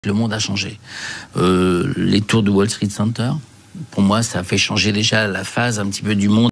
Le monde a changé. Les tours de Wall Street Center, pour moi, ça a fait changer déjà la phase un petit peu du monde.